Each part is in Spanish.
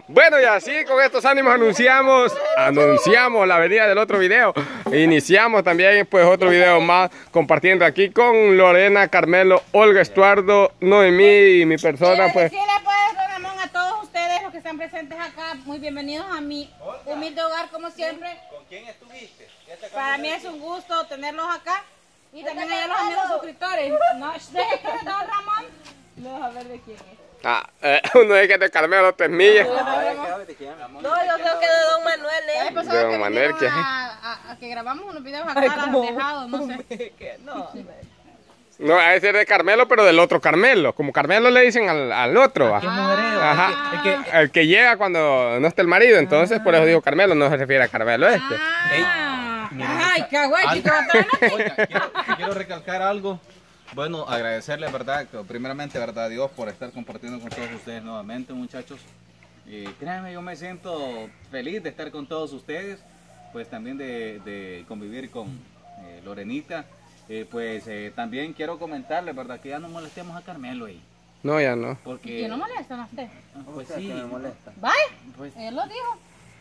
Bueno, y así con estos ánimos anunciamos la venida del otro video. Iniciamos también pues otro video más compartiendo aquí con Lorena, Carmelo, Olga, Estuardo, Noemí y mi persona pues. Decirle pues, don Ramón, a todos ustedes los que están presentes acá, muy bienvenidos a mi humilde hogar como siempre. ¿Con quién estuviste? Para mí es un gusto tenerlos acá y también a los amigos suscriptores. No, deje que don Ramón. Vamos a ver de quién es. Uno es que de Carmelo Ternilla. No, yo creo que de Don Manuel, ¿eh? De Don Manuel, ¿qué? A que grabamos unos videos acá a los tejados, no sé. No, a ese es de Carmelo, pero del otro Carmelo. Como Carmelo le dicen al otro. Ajá. El que llega cuando no está el marido. Entonces, por eso digo Carmelo, no se refiere a Carmelo este. Ay, qué guay, quiero recalcar algo. Bueno, agradecerles, ¿verdad? Primeramente, ¿verdad? A Dios por estar compartiendo con todos ustedes nuevamente, muchachos. Créanme, yo me siento feliz de estar con todos ustedes. Pues también de convivir con Lorenita. También quiero comentarles, ¿verdad? Que ya no molestemos a Carmelo ahí. No, ya no. ¿Y que no molestan a usted? Pues sí. ¿Vaya? Pues, él lo dijo.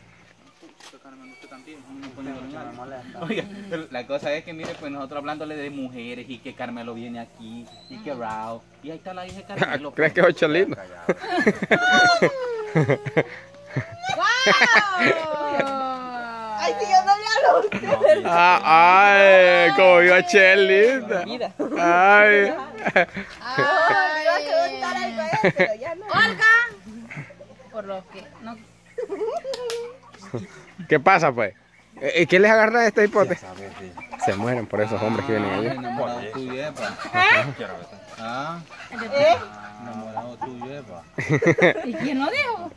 Oiga, la cosa es que mire, pues nosotros hablándole de mujeres y que Carmelo viene aquí y que Rao, y ahí está la hija de Carmelo. ¿Crees que es Cholino? Ay, si yo no le hablo a usted. Ay, como iba Chelita. Ay. Olga. Por lo que no. ¿Qué pasa pues? ¿Qué les agarra a esta hipótesis? Se mueren por esos hombres que vienen ahí. Enamorado tuyo, Epa. Enamorado tuyo, Epa. ¿Y quién lo dijo?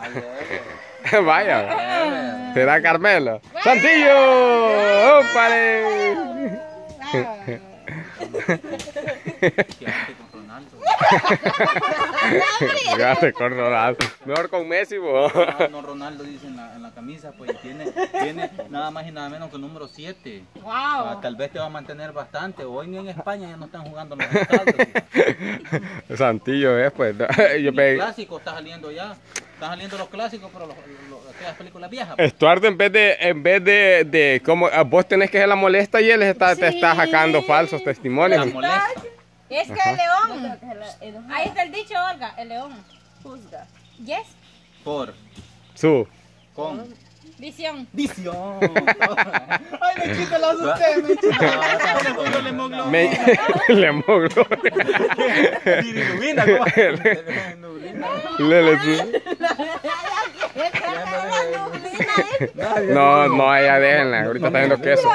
Vaya, será Carmelo. ¡Santillo! ¡Ópale! Quédate con Ronaldo. Mejor con Messi, vos. No, Ronaldo dice en la camisa, pues tiene nada más y nada menos que el número 7. Wow. Tal vez te va a mantener bastante. Hoy ni en España ya no están jugando los estados. Santillo es, pues. El clásico está saliendo ya. Están saliendo los clásicos, pero aquellas películas viejas. Pues. Estuardo, en vez de como vos tenés que ser la molesta y él te está sacando falsos testimonios. La molesta. Es que el león. Ahí está el dicho, Olga. El león juzga. Yes. Por. Su. Con. Visión. Visión. Ay, me chito, lo asusté, me chito. Le moglo. Ilumina, No, ella déjenla. Ahorita está viendo queso.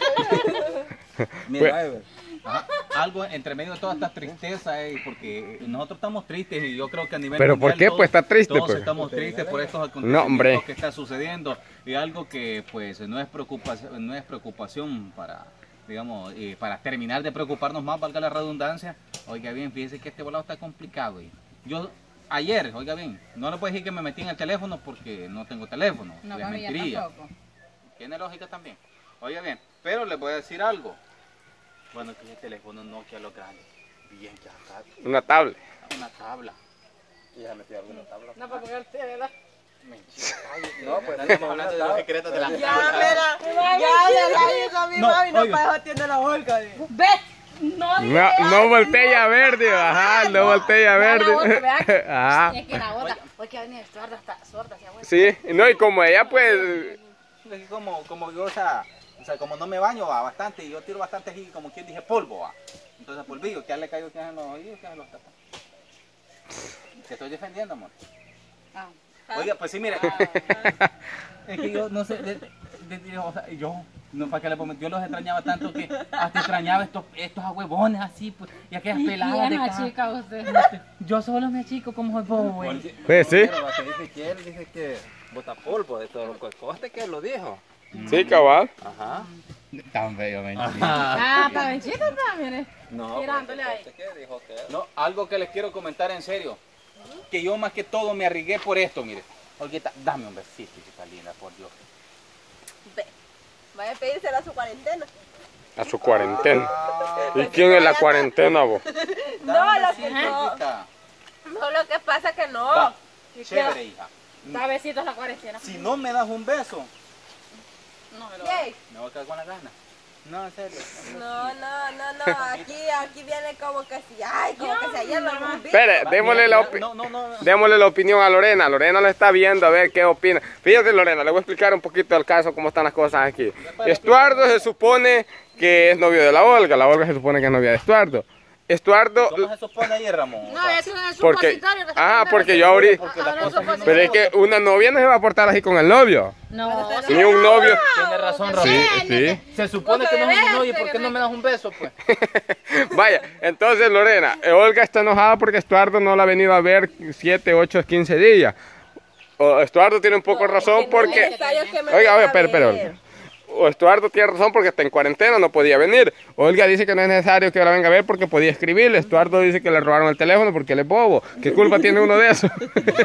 Mira, algo entre medio de toda esta tristeza, porque nosotros estamos tristes y yo creo que a nivel ¿Pero mundial, por qué? Pues está triste. Todos Pues. estamos tristes por estos acontecimientos que está sucediendo y algo que pues no es preocupación para, digamos, para terminar de preocuparnos más, valga la redundancia. Oiga bien, fíjese que este volado está complicado. Yo ayer, oiga bien, no le puedo decir que me metí en el teléfono porque no tengo teléfono, No, les mentiría. Tiene lógica también. Oiga bien, pero les voy a decir algo. Bueno, que el teléfono Nokia lo grande. Bien, ya está. Una tabla. Una tabla. Ya metí alguna tabla. No, para ponerte, ¿verdad? Mentira. No, pues estamos hablando de los secretos de la Ya, mira. Ya dijo mi mami, no para eso tiene la Olga. Ve. No botella verde, ajá, no botella verde. Ajá. Es que la otra, porque venía Estuardo hasta sorda, sí, no, y como ella pues. Como yo, o sea, como no me baño bastante, y yo tiro bastante así, como quien dije, polvo, va. Entonces polvillo, que ya le cayó que en los oídos, que en los tapas. Te estoy defendiendo, amor. Oiga, pues sí, mire. Es que yo no sé, o sea, yo no, para que le ponga, yo los extrañaba tanto que hasta extrañaba estos ahuevones así, pues, y aquellas peladas de acá. Chica usted. Yo solo me achico como el bobo, güey. Pues sí. Dice que bota polvo de todo lo que coste que lo dijo. Sí, cabal. Ajá. Tan bello, Está benchito también. No, Tirándole ahí. ¿qué dijo que? No, algo que les quiero comentar en serio. Que yo más que todo me arriesgué por esto, mire. Olguita, dame un besito, chica linda, por Dios. Ve, vaya a pedírsela a su cuarentena. A su cuarentena. ¿Y quién es la cuarentena, vos? No, lo que no. No, lo que pasa es que no. Va, chévere, hija. Da besitos la cuarentena. Si no me das un beso, No me lo Yay. me voy a quedar con la gana. No, en serio. No, aquí viene como que si, ay, como que si ayer lo hemos visto. Espere, démosle la démosle la opinión a Lorena. Lorena lo está viendo, a ver qué opina. Fíjate, Lorena, le voy a explicar un poquito el caso, cómo están las cosas aquí. Estuardo se supone que es novio de la Olga se supone que es novia de Estuardo. Estuardo... ¿Cómo se supone ahí, Ramón? No, eso es un Porque, supositorio. porque yo ahorita... Porque la cosa es Pero es que una novia no se va a portar así con el novio. No, Ni un novio. Tiene razón, Ramón. Sí, sí. Se supone que no es un novio, ¿y por qué no me das un beso, pues? Vaya, entonces Lorena, Olga está enojada porque Estuardo no la ha venido a ver 7, 8, 15 días. Estuardo tiene un poco de razón porque... Oiga, espera. Estuardo tiene razón porque está en cuarentena, no podía venir. Olga dice que no es necesario que la venga a ver porque podía escribirle. Estuardo dice que le robaron el teléfono porque él es bobo. ¿Qué culpa tiene uno de eso?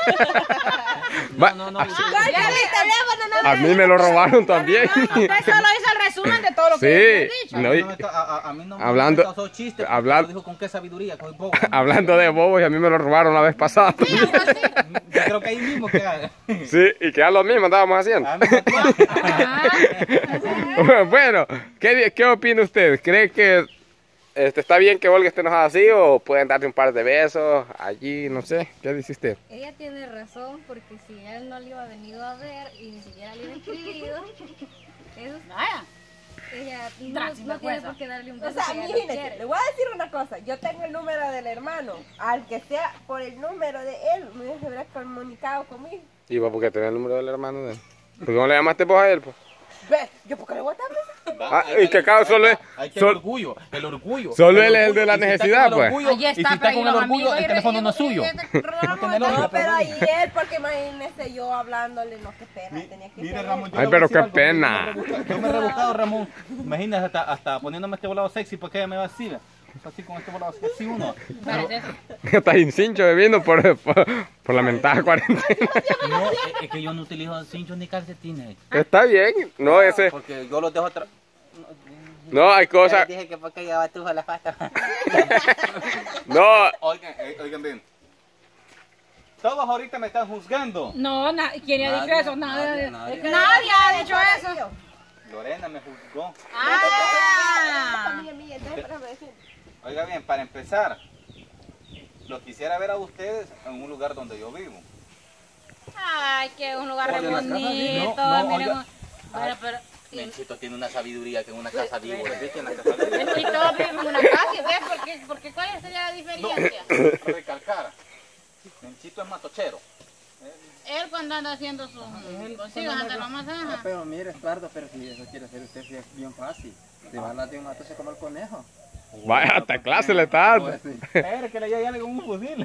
A mí me lo robaron también. Usted solo hizo el resumen de todo lo que he dicho. No, a mí no hablando- me causó chiste. hablando- Lo dijo con qué sabiduría, con bobo. hablando de bobos, y a mí me lo robaron la vez pasada. Yo creo que ahí mismo que haga. Sí, y que era lo mismo andábamos haciendo. Ah, no, Bueno, ¿qué opina usted? ¿Cree que está bien que Olga esté enojada así o pueden darle un par de besos allí? No sé, ¿qué dice usted? Ella tiene razón porque si él no le iba venido a ver y ni siquiera le iba escribido, eso Vaya. ella no Tras, tiene sinvergüenza. por qué darle un O beso sea, si ella no imagínese, quiere. le voy a decir una cosa. Yo tengo el número del hermano. Al que sea por el número de él, me hubiera comunicado conmigo. ¿Y vos por qué tenés el número del hermano de él? ¿Por qué no le llamaste vos a él? Pues? Ve, ¿yo por qué le voy a dar besos? Ah, y que acá solo es... Hay que sol- el orgullo. Solo él es el de la Y si está necesidad, con el pues. orgullo, Allí Y si está, está con el los orgullo, amigos el teléfono no es suyo. No, pero ahí él, porque imagínese yo hablándole, no, qué pena, tenía que Mire, ser Ramón, él. yo Ay, le voy a pero decir qué algo, pena. Yo me he rebuscado, Ramón. Imagínate, hasta poniéndome este volado sexy, porque ella me va a decir. Así con este volado sexy uno. Estás incincho de vino por la mentada cuarentena. No, es que yo no utilizo cinchos ni calcetines. Está bien. No, ese... Porque yo los dejo atrás. No, hay cosas... Dije que porque llevaba tuja la pata. No, Oigan bien. Todos ahorita me están juzgando. No, ¿quién ha dicho eso? Nadie. Nadie ha dicho eso. Lorena me juzgó. Ah. Mía, entonces, déjame decir. Oiga bien, para empezar, lo quisiera ver a ustedes en un lugar donde yo vivo. Ay, que un lugar re Oye, la casa bonito. no, miren, oiga. bueno, pero... Menchito tiene una sabiduría que en una casa vivo. ¿Viste? En la casa vivo. Y todos vivimos en una casa, ¿ves? Porque ¿cuál sería la diferencia? Recalcar. Menchito es matochero. Él cuando anda haciendo sus cositas ante la masaja. Pero mire, Estuardo, pero si eso quiere hacer usted, sí es bien fácil. Se va a las de un mato se come el conejo. vaya, hasta clase le está dando. Pues sí. Espera que le llegue con un fusil.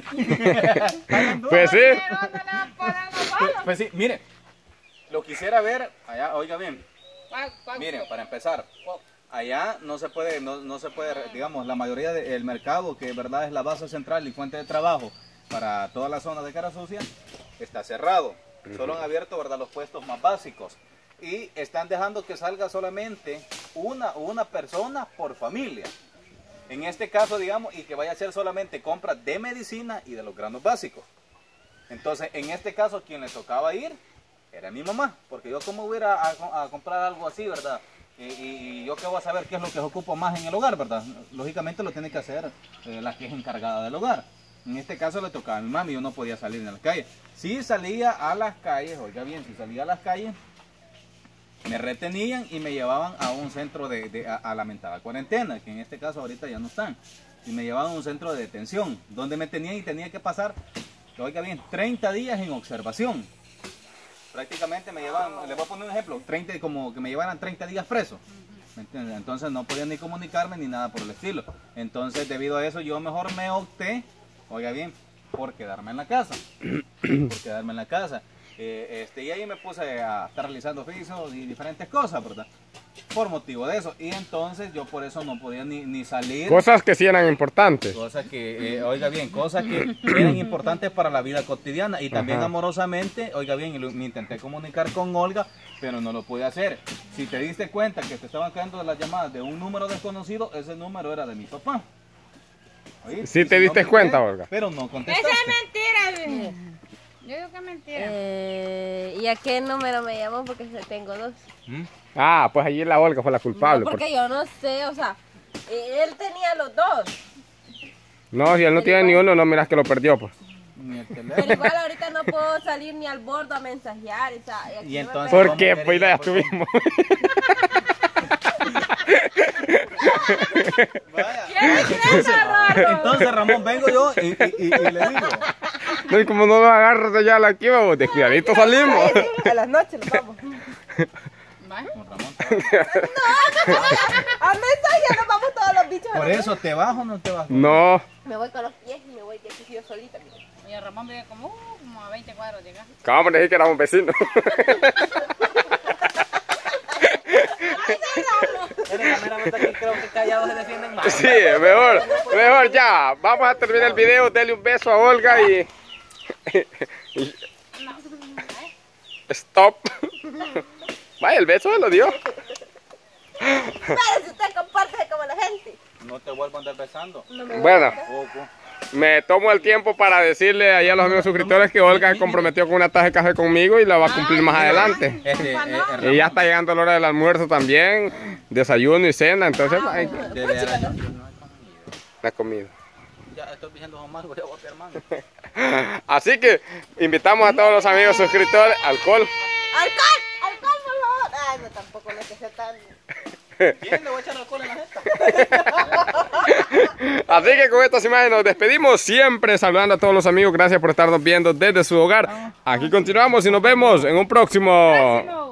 Pues sí. Pero ¿dónde le van a poner los balas? Pues sí, mire. Lo quisiera ver allá, oiga bien. ¿Cuál? Miren, para empezar, allá no se puede, digamos, la mayoría del mercado, que en verdad es la base central y fuente de trabajo para toda la zona de Cara Sucia, está cerrado. Solo han abierto, ¿verdad?, los puestos más básicos. Y están dejando que salga solamente una persona por familia. En este caso, digamos, y que vaya a hacer solamente compras de medicina y de los granos básicos. Entonces, en este caso, quien le tocaba ir era mi mamá, porque yo como voy a ir a comprar algo así, ¿verdad? Y yo qué voy a saber qué es lo que se ocupa más en el hogar, ¿verdad? Lógicamente lo tiene que hacer la que es encargada del hogar. En este caso le tocaba a mi mami, yo no podía salir en la calle. Si salía a las calles, oiga bien, si salía a las calles, me retenían y me llevaban a un centro a la mentada cuarentena, que en este caso ahorita ya no están. Y me llevaban a un centro de detención, donde me tenían y tenía que pasar, oiga bien, 30 días en observación. Prácticamente me llevaban, les voy a poner un ejemplo, como que me llevaran 30 días preso. ¿Me entiendes? Entonces no podía ni comunicarme ni nada por el estilo. Entonces debido a eso yo mejor me opté, oiga bien, por quedarme en la casa. Por quedarme en la casa. Y ahí me puse a estar realizando oficios y diferentes cosas, ¿verdad? Por motivo de eso. Y entonces yo por eso no podía ni salir. Cosas que sí eran importantes. Cosas que, oiga bien, cosas que eran importantes para la vida cotidiana y también Ajá. amorosamente, oiga bien, me intenté comunicar con Olga, pero no lo pude hacer. Si te diste cuenta que te estaban cayendo las llamadas de un número desconocido, ese número era de mi papá. ¿Oíste? Sí Y te si diste no, cuenta, miré, Olga. Pero no contestaste. Esa es mentira. Yo digo que es mentira. ¿Y a qué número me llamó? Porque tengo 2. Ah, pues allí la Olga fue la culpable. No, porque yo no sé, o sea, él tenía los 2. No, si él no tiene ni uno, no miras que lo perdió, pues. Ni el Pero teléfono. igual ahorita no puedo salir ni al bordo a mensajear. O sea, aquí Y me entonces- pegan. ¿Por qué? Pues ya estuvimos. Vaya. Raro. Entonces, Ramón, vengo yo y le digo. No, y como no lo agarras allá la aquí, vamos, descuidadito salimos. A las noches nos vamos. ¿Vale? No, Ramón, A mensajear nos vamos todos los bichos. por eso, ¿te vas o no te vas? No, Me voy con los pies y me voy de aquí yo solita. Mira. Y el Ramón vive como a 20 cuadros de acá. acabamos de decir que éramos vecinos. Pero la mera verdad que creo que callados se defienden más. Sí, mejor ya. Vamos a terminar el video. Dele un beso a Olga y... Stop. Vaya, el beso se lo dio. Pero si usted comparte como la gente. No te vuelvo a andar besando. No me Bueno, Poco. me tomo el tiempo para decirle allá a los amigos suscriptores que Olga se comprometió con una taza de café conmigo y la va a cumplir más adelante. Y ya está llegando la hora del almuerzo también, desayuno y cena, entonces ay, la comida. Ya estoy pidiendo un mango, ya voy a pedir mango. Así que invitamos a todos los amigos suscriptores, alcohol. ¡Alcohol! ¡Alcohol, por favor! Ay, no, tampoco no es que sea tan... ¿Quién le voy a echar alcohol en la jeta? Así que con estas imágenes nos despedimos, siempre saludando a todos los amigos, gracias por estarnos viendo desde su hogar. Aquí continuamos y nos vemos en un próximo